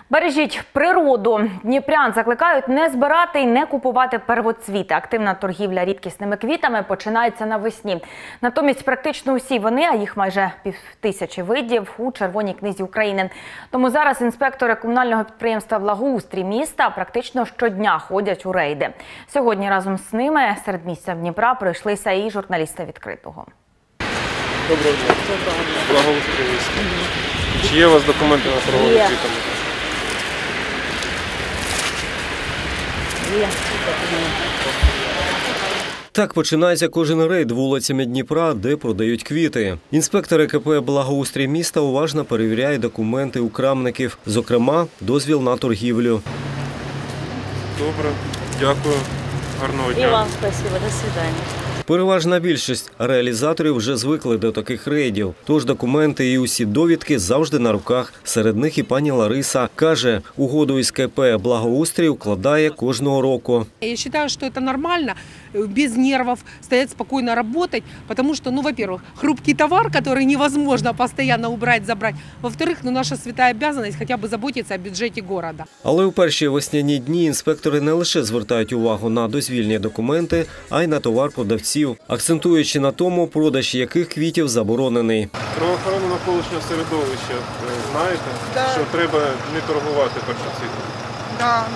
Бережіть природу. Дніпрян закликають не збирати і не купувати первоцвіти. Активна торгівля рідкісними квітами починається навесні. Натомість практично усі вони, а їх майже 5000 видів, у Червоній книзі України. Тому зараз інспектори комунального підприємства «Благоустрій» міста практично щодня ходять у рейди. Сьогодні разом з ними серед місця Дніпра пройшлися і журналісти «Відкритого». Доброго дня. «Благоустрій» міста. Чи є у вас документи на торговлю квітами? Так починається кожен рейд вулицями Дніпра, де продають квіти. Інспектори КП «Благоустрій» міста уважно перевіряють документи у крамників, зокрема, дозвіл на торгівлю. Добре, дякую. Гарного дня. І вам спасибо, до свидання. Переважна більшість реалізаторів вже звикли до таких рейдів, тож документи і усі довідки завжди на руках. Серед них і пані Лариса. Каже, угоду із КП «Благоустрій» укладає кожного року. Я вважаю, що це нормально, без нервів, стоять спокійно працювати, тому що, во-первых, хрупкий товар, який невозможно постійно убрати, забрати. Во-вторых, наша свята обов'язаність хоча б заботитися о бюджеті міста. Але у перші весняні дні інспектори не лише звертають увагу на дозвільні документи, а й на товар продавців, акцентуючи на тому, продаж яких квітів заборонений. Правоохоронне навколишнє середовище, знаєте, що треба не торгувати першоцвітом? Да.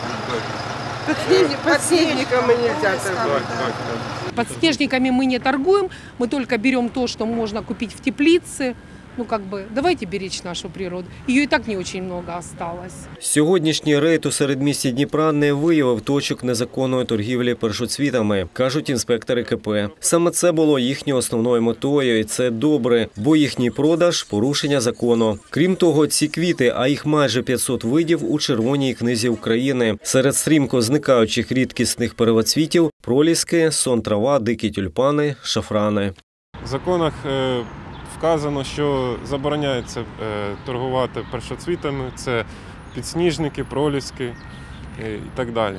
Подснежниками нельзя торговать. Так. Подснежниками мы не торгуем, мы только берем то, что можно купить в теплице. Давайте беречь нашу природу. Ее и так не очень много осталось. Сьогоднішній рейд у середмісті Дніпра не виявив точок незаконної торгівлі першоцвітами, кажуть інспектори КП. Саме це було їхньою основною метою, і це добре, бо їхній продаж – порушення закону. Крім того, ці квіти, а їх майже 500 видів у Червоній книзі України. Серед стрімко зникаючих рідкісних первоцвітів – проліски, сон-трава, дикі тюльпани, шафрани. В законах вказано, що забороняється торгувати першоцвітами, це підсніжники, проліски і так далі.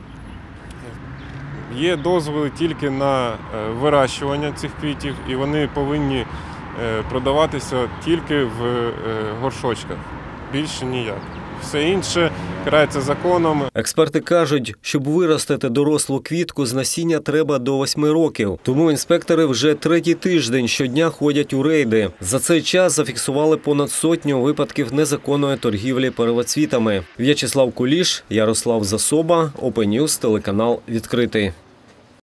Є дозволи тільки на вирощування цих квітів, і вони повинні продаватися тільки в горшочках, більше ніяк. Все інше карається законом. Експерти кажуть, щоб виростити дорослу квітку з насіння треба до 8 років. Тому інспектори вже третій тиждень щодня ходять у рейди. За цей час зафіксували понад 100 випадків незаконної торгівлі первоцвітами. В'ячеслав Куліш, Ярослав Засоба, Open News, телеканал «Відкритий».